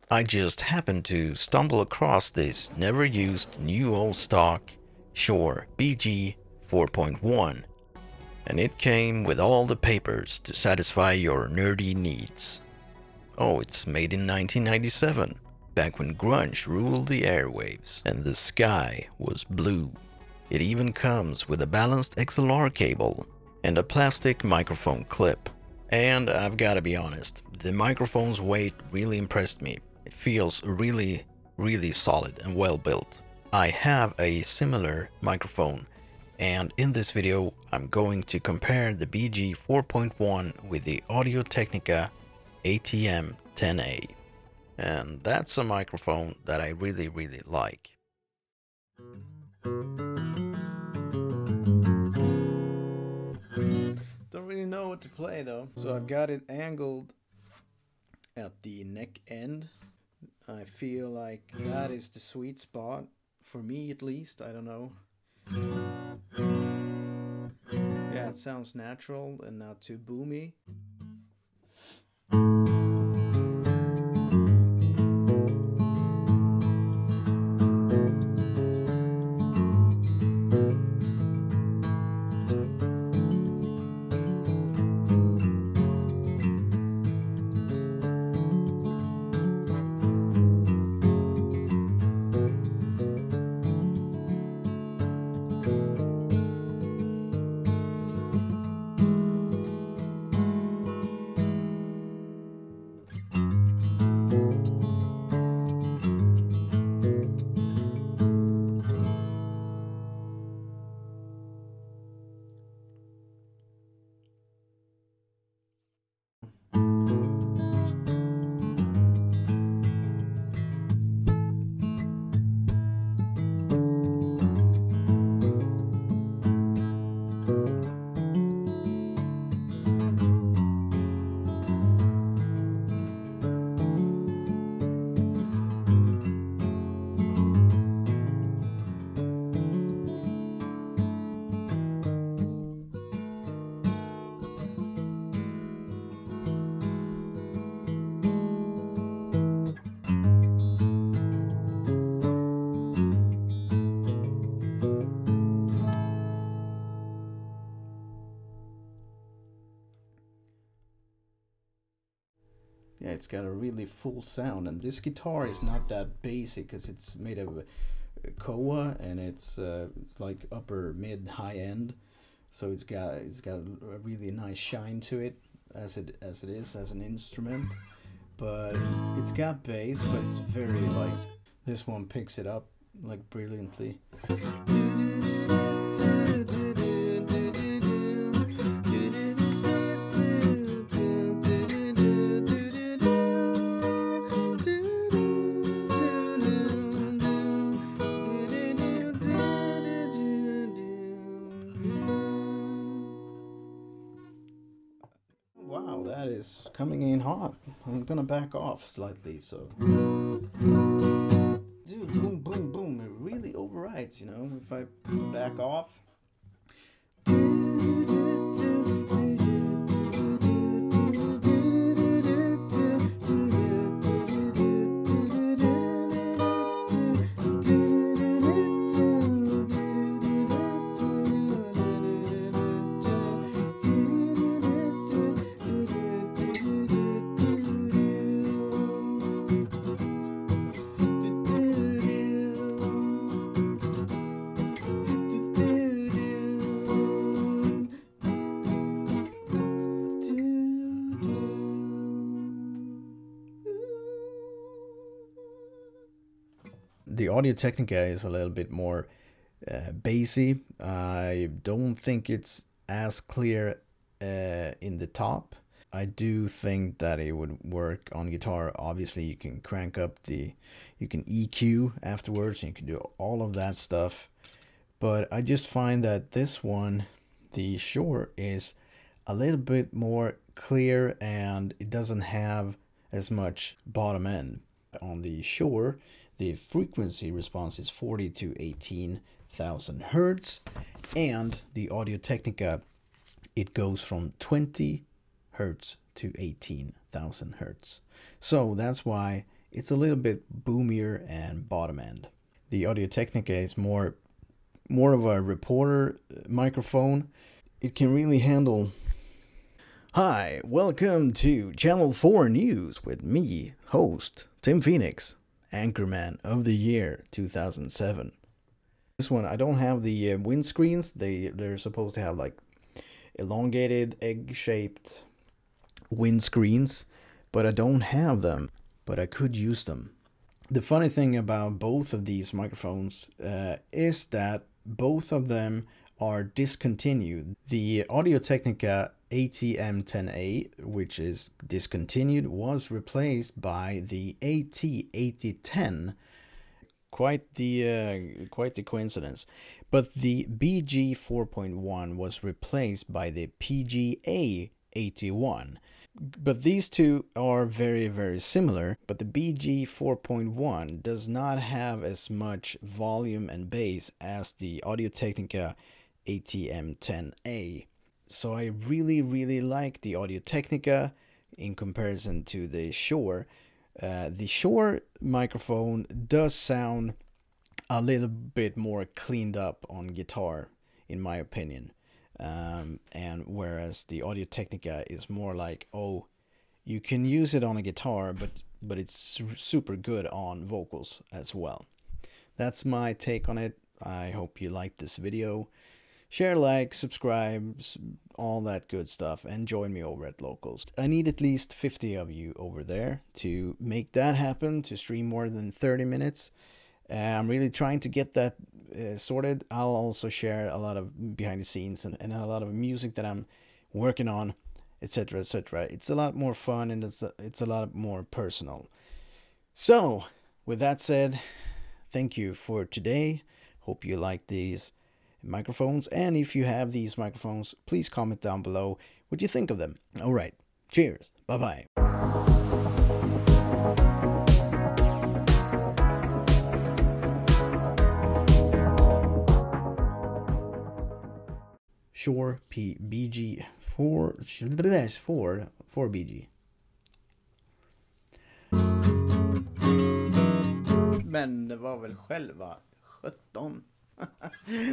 I just happened to stumble across this never used new old stock Shure BG 4.1, and it came with all the papers to satisfy your nerdy needs. Oh, it's made in 1997, back when grunge ruled the airwaves and the sky was blue. It even comes with a balanced XLR cable and a plastic microphone clip. And I've gotta be honest, the microphone's weight really impressed me. It feels really solid and well built. I have a similar microphone, and in this video I'm going to compare the BG 4.1 with the Audio-Technica ATM 10A. And that's a microphone that I really like. Don't really know what to play though, so I've got it angled at the neck end. I feel like that is the sweet spot for me, at least. I don't know. Yeah, it sounds natural and not too boomy. Yeah, it's got a really full sound, and this guitar is not that basic because it's made of Koa, and it's like upper mid high end, so it's got a really nice shine to it as it is as an instrument. But it's got bass, but it's very like, this one picks it up like brilliantly. Wow, that is coming in hot. I'm gonna back off slightly, so. Dude, boom, boom, boom. It really overrides, you know, if I back off. The Audio-Technica is a little bit more bassy. I don't think it's as clear in the top. I do think that it would work on guitar. Obviously, you can crank up you can EQ afterwards, and you can do all of that stuff. But I just find that this one, the Shure, is a little bit more clear, and it doesn't have as much bottom end. On the Shure, the frequency response is 40 to 18,000 hertz, and the Audio-Technica, it goes from 20 hertz to 18,000 hertz. So that's why it's a little bit boomier and bottom end. The Audio-Technica is more of a reporter microphone. It can really handle... Hi, welcome to Channel 4 News with me, host Tim Phoenix, Anchorman of the Year 2007. This one, I don't have the windscreens. They're supposed to have like elongated, egg-shaped windscreens, but I don't have them, but I could use them. The funny thing about both of these microphones is that both of them are discontinued. The Audio-Technica AT-M10A, which is discontinued, was replaced by the AT-8010. Quite the coincidence. But the BG 4.1 was replaced by the PGA 81. But these two are very, very similar, but the BG 4.1 does not have as much volume and bass as the Audio-Technica AT-M10A. So I really, really like the Audio-Technica in comparison to the Shure. The Shure microphone does sound a little bit more cleaned up on guitar, in my opinion. And whereas the Audio-Technica is more like, oh, you can use it on a guitar, but it's super good on vocals as well. That's my take on it. I hope you liked this video. Share, like, subscribe, all that good stuff, and join me over at Locals. I need at least 50 of you over there to make that happen, to stream more than 30 minutes. I'm really trying to get that sorted. I'll also share a lot of behind the scenes and a lot of music that I'm working on, etc., etc. It's a lot more fun, and it's a lot more personal. So, with that said, thank you for today. Hope you like these microphones, and if you have these microphones, please comment down below what you think of them. All right, cheers, bye-bye. Shure BG 4 BG. Men det var väl själva 17.